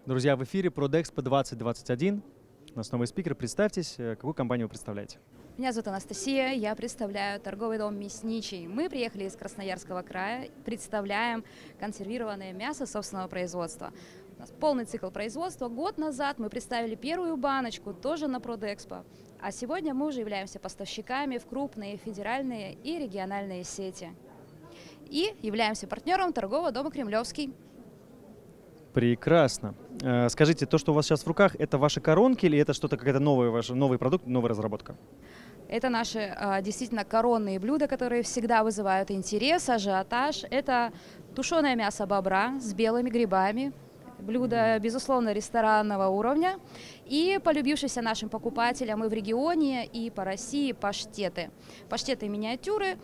Друзья, в эфире Продэкспо 2021. У нас новый спикер. Представьтесь, какую компанию вы представляете? Меня зовут Анастасия, я представляю торговый дом «Мясничий». Мы приехали из Красноярского края, представляем консервированное мясо собственного производства. У нас полный цикл производства. Год назад мы представили первую баночку, тоже на Продэкспо. А сегодня мы уже являемся поставщиками в крупные федеральные и региональные сети. И являемся партнером торгового дома «Кремлевский». Прекрасно. Скажите, то, что у вас сейчас в руках, это ваши коронки или это что-то, какая-то новый продукт, новая разработка? Это наши действительно коронные блюда, которые всегда вызывают интерес, ажиотаж. Это тушеное мясо бобра с белыми грибами. Блюдо, безусловно, ресторанного уровня. И полюбившиеся нашим покупателям и в регионе, и по России паштеты. Паштеты миниатюры.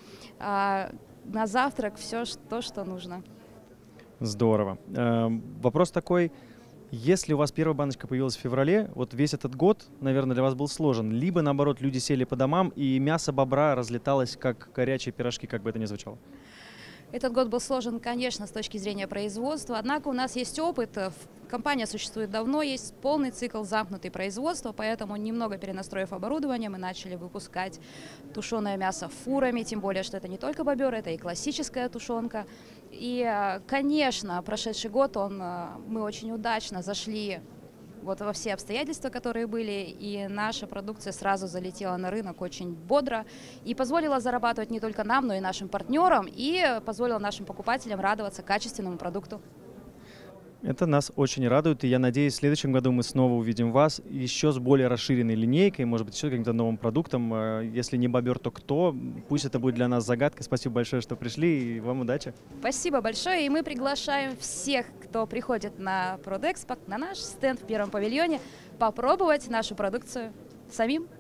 На завтрак все то, что нужно. Здорово. Вопрос такой. Если у вас первая баночка появилась в феврале, вот весь этот год, наверное, для вас был сложен. Либо, наоборот, люди сели по домам, и мясо бобра разлеталось, как горячие пирожки, как бы это ни звучало. Этот год был сложен, конечно, с точки зрения производства, однако у нас есть опыт, компания существует давно, есть полный цикл замкнутый производства, поэтому, немного перенастроив оборудование, мы начали выпускать тушеное мясо фурами, тем более, что это не только бобер, это и классическая тушенка. И, конечно, прошедший год мы очень удачно зашли вот во все обстоятельства, которые были, и наша продукция сразу залетела на рынок очень бодро и позволила зарабатывать не только нам, но и нашим партнерам, и позволила нашим покупателям радоваться качественному продукту. Это нас очень радует, и я надеюсь, в следующем году мы снова увидим вас еще с более расширенной линейкой, может быть, еще каким-то новым продуктом. Если не бобер, то кто? Пусть это будет для нас загадкой. Спасибо большое, что пришли, и вам удачи. Спасибо большое, и мы приглашаем всех, кто приходит на Продэкспо, на наш стенд в первом павильоне, попробовать нашу продукцию самим.